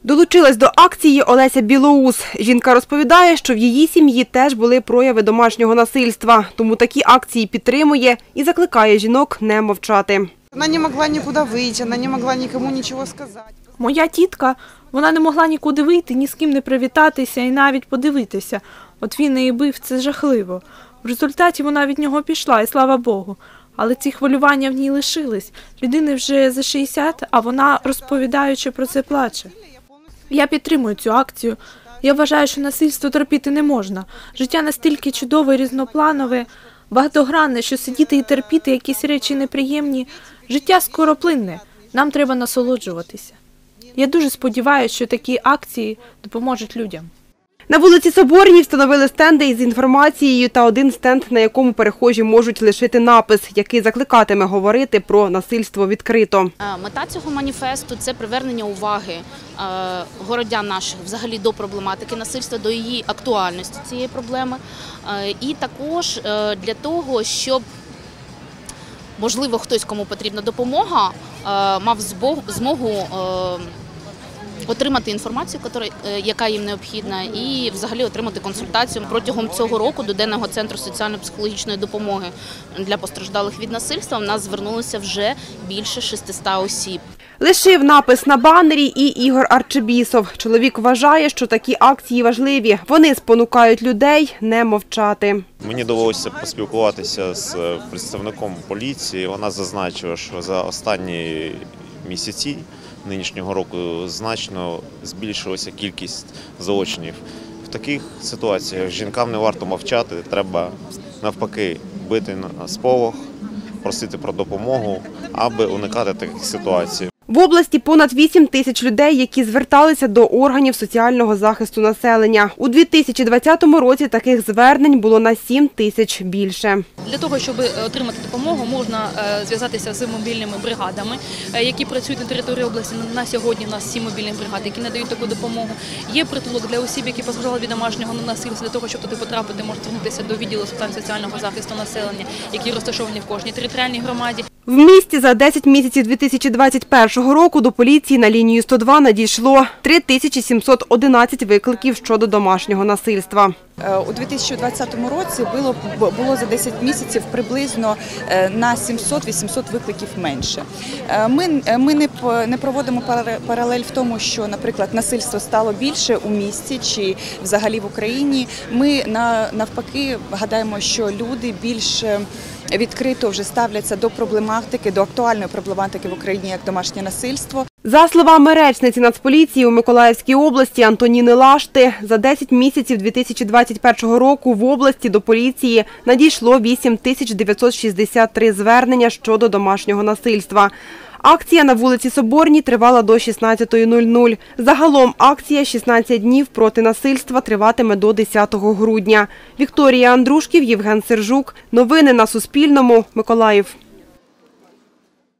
Долучилась до акції Олеся Білоус. Жінка розповідає, що в її сім'ї теж були прояви домашнього насильства. Тому такі акції підтримує і закликає жінок не мовчати. Вона не могла нікуди вийти, вона не могла нікому нічого сказати. Моя тітка, вона не могла нікуди вийти, ні з ким не привітатися і навіть подивитися. От він її бив, це жахливо. В результаті вона від нього пішла, і слава Богу. Але ці хвилювання в ній лишились. Людини вже за 60, а вона, розповідаючи про це, плаче. Я підтримую цю акцію. Я вважаю, що насильство терпіти не можна. Життя настільки чудове, різнопланове, багатогранне, що сидіти і терпіти якісь речі неприємні. Життя скороплинне. Нам треба насолоджуватися. Я дуже сподіваюся, що такі акції допоможуть людям. На вулиці Соборній встановили стенди із інформацією та один стенд, на якому перехожі можуть лишити напис, який закликатиме говорити про насильство відкрито. Мета цього маніфесту – це привернення уваги городян наших взагалі до проблематики насильства, до її актуальності цієї проблеми. І також для того, щоб, можливо, хтось, кому потрібна допомога, мав змогу отримати інформацію, яка їм необхідна, і взагалі отримати консультацію. Протягом цього року до Денного центру соціально-психологічної допомоги для постраждалих від насильства в нас звернулося вже більше 600 осіб. Лишив напис на банері і Ігор Арчебісов. Чоловік вважає, що такі акції важливі. Вони спонукають людей не мовчати. Мені довелося поспілкуватися з представником поліції. Вона зазначила, що за останні місяці нинішнього року значно збільшилася кількість злочинів. В таких ситуаціях жінкам не варто мовчати, треба навпаки бити на сполох, просити про допомогу, аби уникати таких ситуацій. В області понад 8 тисяч людей, які зверталися до органів соціального захисту населення. У 2020 році таких звернень було на 7 тисяч більше. Для того, щоб отримати допомогу, можна зв'язатися з мобільними бригадами, які працюють на території області. На сьогодні у нас 7 мобільних бригад, які надають таку допомогу. Є притулок для осіб, які постраждали від домашнього насильства. Для того, щоб туди потрапити, можна звернутися до відділу з питань соціального захисту населення, які розташовані в кожній територіальній громаді. В місті за 10 місяців 2021 року до поліції на лінію 102 надійшло 3711 викликів щодо домашнього насильства. У 2020 році було за 10 місяців приблизно на 700-800 викликів менше. Ми не проводимо паралель в тому, що, наприклад, насильство стало більше у місті чи взагалі в Україні. Ми навпаки гадаємо, що люди більш відкрито вже ставляться до проблематики, до актуальної проблематики в Україні, як домашнє насильство. За словами речниці Нацполіції у Миколаївській області Антоніни Лашти, за 10 місяців 2021 року в області до поліції надійшло 8963 звернення щодо домашнього насильства. Акція на вулиці Соборній тривала до 16:00. Загалом акція «16 днів проти насильства» триватиме до 10 грудня. Вікторія Андрушків, Євген Сержук. Новини на Суспільному. Миколаїв.